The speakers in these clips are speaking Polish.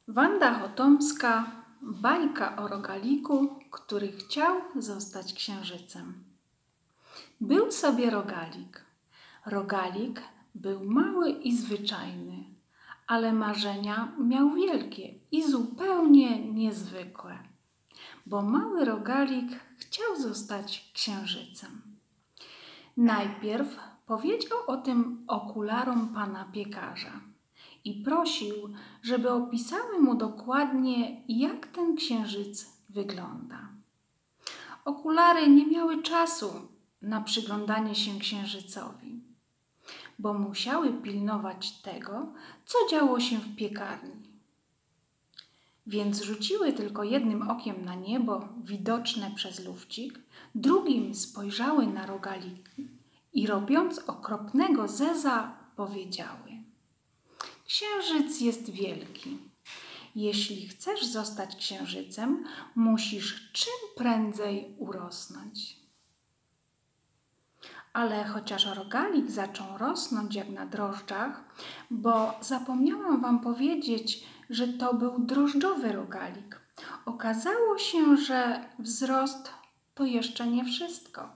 Wanda Chotomska, bajka o rogaliku, który chciał zostać księżycem. Był sobie rogalik. Rogalik był mały i zwyczajny, ale marzenia miał wielkie i zupełnie niezwykłe, bo mały rogalik chciał zostać księżycem. Najpierw powiedział o tym okularom pana piekarza i prosił, żeby opisały mu dokładnie, jak ten księżyc wygląda. Okulary nie miały czasu na przyglądanie się księżycowi, bo musiały pilnować tego, co działo się w piekarni. Więc rzuciły tylko jednym okiem na niebo, widoczne przez lufcik, drugim spojrzały na rogalik i robiąc okropnego zeza powiedziały: Księżyc jest wielki. Jeśli chcesz zostać księżycem, musisz czym prędzej urosnąć. Ale chociaż rogalik zaczął rosnąć jak na drożdżach, bo zapomniałam wam powiedzieć, że to był drożdżowy rogalik, okazało się, że wzrost to jeszcze nie wszystko.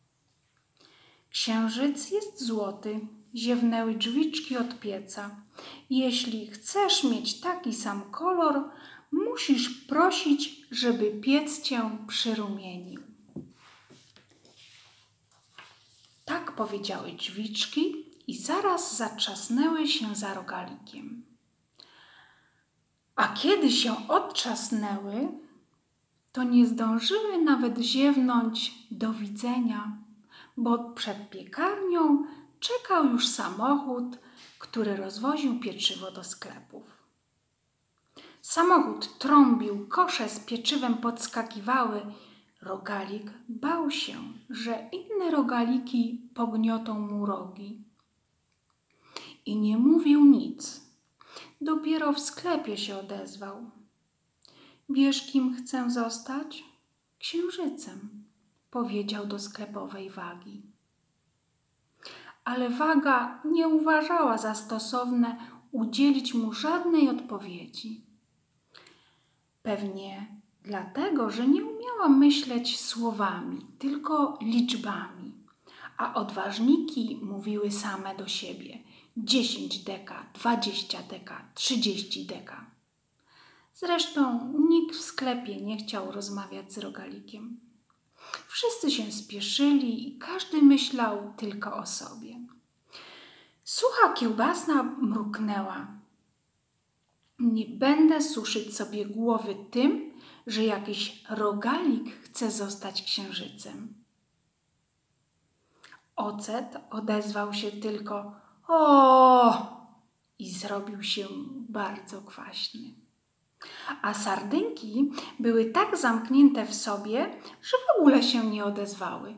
Księżyc jest złoty, ziewnęły drzwiczki od pieca. Jeśli chcesz mieć taki sam kolor, musisz prosić, żeby piec cię przyrumienił. Tak powiedziały drzwiczki i zaraz zatrzasnęły się za rogalikiem. A kiedy się odtrzasnęły, to nie zdążyły nawet ziewnąć do widzenia, bo przed piekarnią czekał już samochód, który rozwoził pieczywo do sklepów. Samochód trąbił, kosze z pieczywem podskakiwały. Rogalik bał się, że inne rogaliki pogniotą mu rogi. I nie mówił nic. Dopiero w sklepie się odezwał. Wiesz, kim chcę zostać? Księżycem, powiedział do sklepowej Wagi. Ale Waga nie uważała za stosowne udzielić mu żadnej odpowiedzi. Pewnie dlatego, że nie umiała myśleć słowami, tylko liczbami, a odważniki mówiły same do siebie: 10 deka, 20 deka, 30 deka. Zresztą nikt w sklepie nie chciał rozmawiać z rogalikiem. Wszyscy się spieszyli i każdy myślał tylko o sobie. Sucha kiełbasa mruknęła: nie będę suszyć sobie głowy tym, że jakiś rogalik chce zostać księżycem. Ocet odezwał się tylko: o! I zrobił się bardzo kwaśny. A sardynki były tak zamknięte w sobie, że w ogóle się nie odezwały.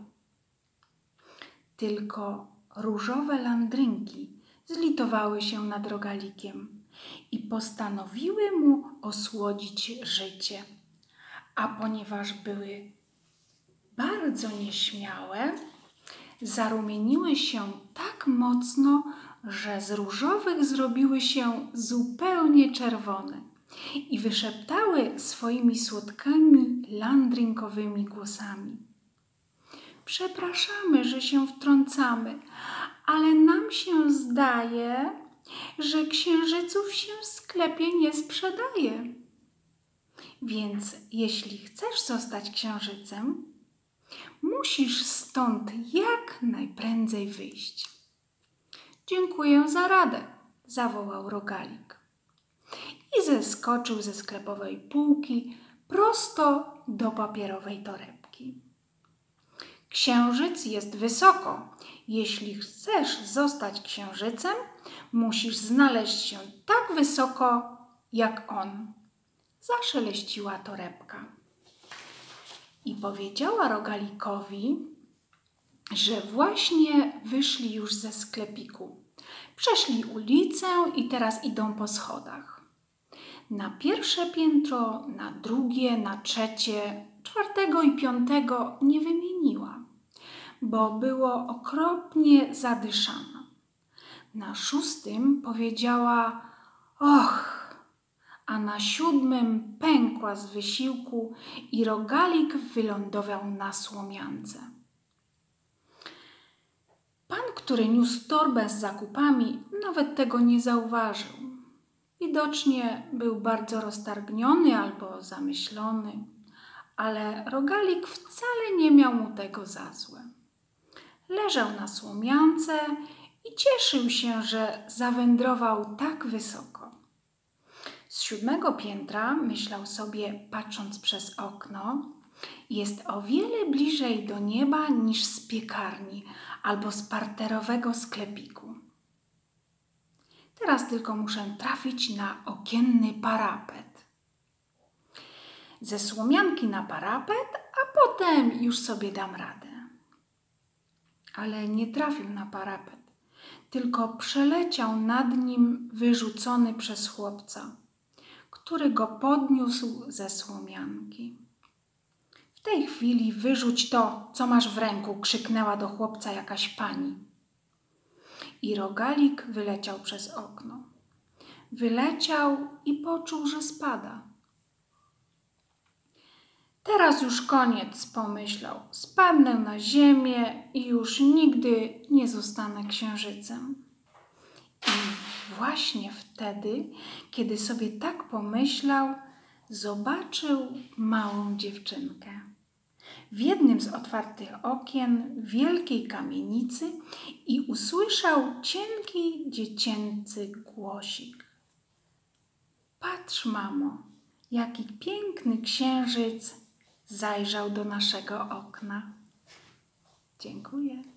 Tylko różowe landrynki zlitowały się nad rogalikiem i postanowiły mu osłodzić życie. A ponieważ były bardzo nieśmiałe, zarumieniły się tak mocno, że z różowych zrobiły się zupełnie czerwone i wyszeptały swoimi słodkimi landrynkowymi głosami: przepraszamy, że się wtrącamy, ale nam się zdaje, że księżyców się w sklepie nie sprzedaje. Więc jeśli chcesz zostać księżycem, musisz stąd jak najprędzej wyjść. Dziękuję za radę, zawołał rogalik i zeskoczył ze sklepowej półki prosto do papierowej torebki. Księżyc jest wysoko. Jeśli chcesz zostać księżycem, musisz znaleźć się tak wysoko jak on. Zaszeleściła torebka i powiedziała rogalikowi, że właśnie wyszli już ze sklepiku. Przeszli ulicę i teraz idą po schodach. Na pierwsze piętro, na drugie, na trzecie, 4. i 5. nie wymieniła, bo było okropnie zadyszana. Na 6. powiedziała: och, a a na 7 pękła z wysiłku i rogalik wylądował na słomiance. Pan, który niósł torbę z zakupami, nawet tego nie zauważył. Widocznie był bardzo roztargniony albo zamyślony, ale rogalik wcale nie miał mu tego za złe. Leżał na słomiance i cieszył się, że zawędrował tak wysoko. Z 7 piętra myślał sobie, patrząc przez okno, jest o wiele bliżej do nieba niż z piekarni albo z parterowego sklepiku. Teraz tylko muszę trafić na okienny parapet. Ze słomianki na parapet, a potem już sobie dam radę. Ale nie trafił na parapet, tylko przeleciał nad nim wyrzucony przez chłopca, który go podniósł ze słomianki. W tej chwili wyrzuć to, co masz w ręku, krzyknęła do chłopca jakaś pani. I rogalik wyleciał przez okno. Wyleciał i poczuł, że spada. Teraz już koniec, pomyślał. Spadnę na ziemię i już nigdy nie zostanę księżycem. I właśnie wtedy, kiedy sobie tak pomyślał, zobaczył małą dziewczynkę. W jednym z otwartych okien wielkiej kamienicy i usłyszał cienki, dziecięcy głosik. Patrz, mamo, jaki piękny księżyc zajrzał do naszego okna. Dziękuję.